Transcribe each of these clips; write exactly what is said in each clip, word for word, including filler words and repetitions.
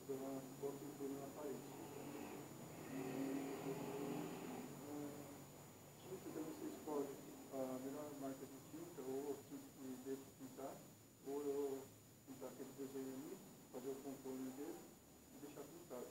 dando uma boa pintura na parede. Tinta também você escolhe a melhor marca de tinta, ou tinta que deixa pintar, ou eu pintar aquele desenho ali, fazer o contorno dele e deixar pintado.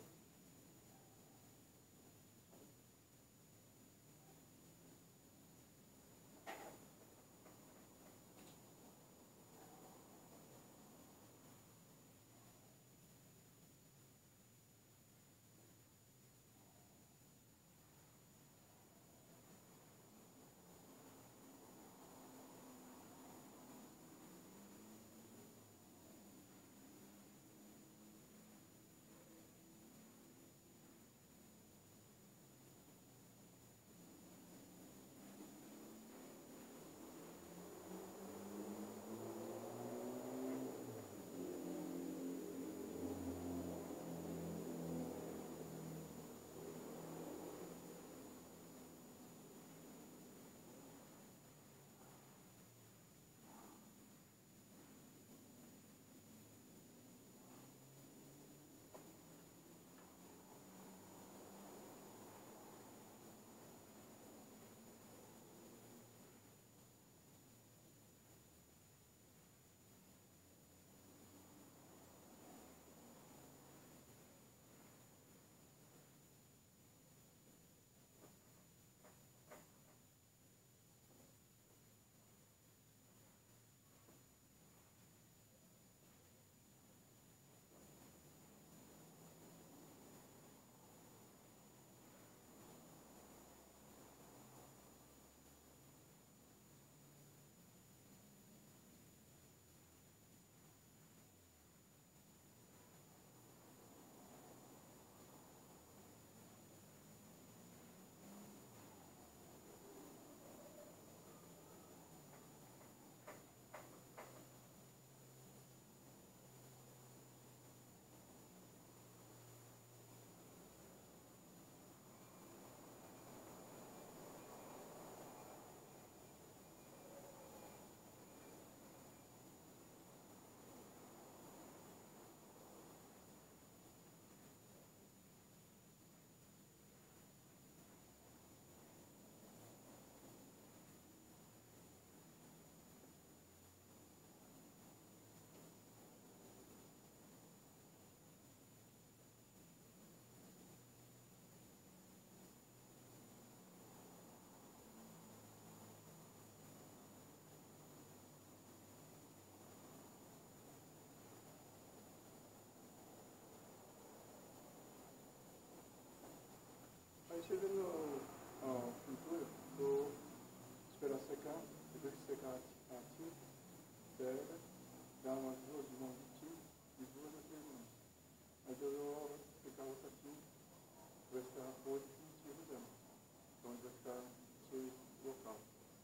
Aí chegando a pintura, vou esperar secar, depois que secar a tinta, pega, dá umas duas mãos de tinta, de duas a três mãos. Aí eu vou aplicar outra tinta, vai ficar a cor definitiva dela. Então vai ficar esse local.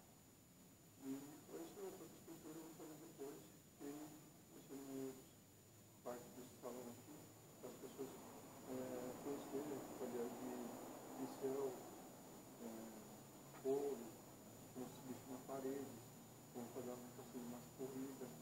E depois as outras pinturas eu vou fazer depois, e deixando meio parte desse salão aqui, para as pessoas é, conhecerem a qualidade de pincel, é, couro, como se bicho na parede, como fazer uma, umas corridas.